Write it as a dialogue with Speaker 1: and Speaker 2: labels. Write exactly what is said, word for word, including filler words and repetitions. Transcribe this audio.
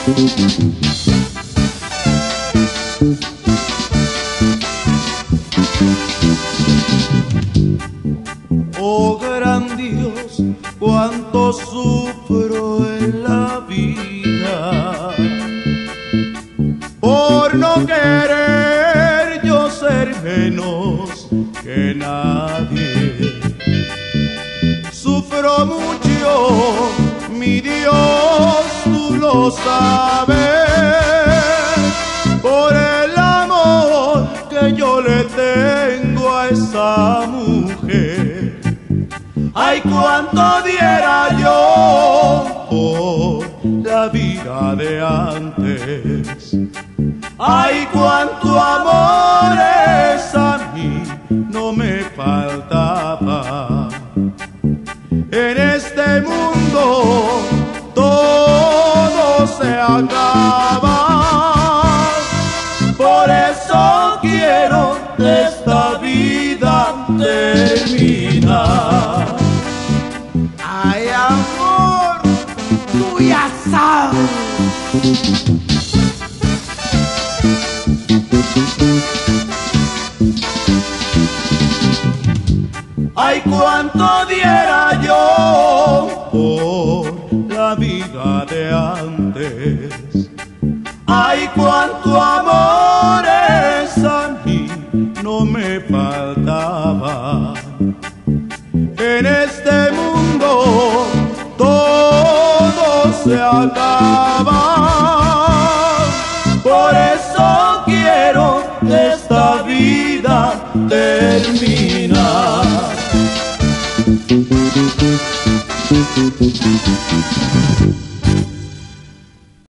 Speaker 1: Oh gran Dios, cuánto sufro en la vida por no querer yo ser menos que nadie. Sufro mucho, mi Dios, tú lo sabes, por el amor que yo le tengo a esa mujer. Ay, cuánto diera yo por la vida de antes. Ay, cuánto amores a mí no me faltaba. En este mundo todo se acaba, por eso quiero de esta vida terminar. Ay, amor, tú ya sabes. Ay, cuánto diera yo por la vida de antes. Ay, cuánto amores a mí no me faltaba. En este mundo todo se acaba, por eso quiero esta vida terminar.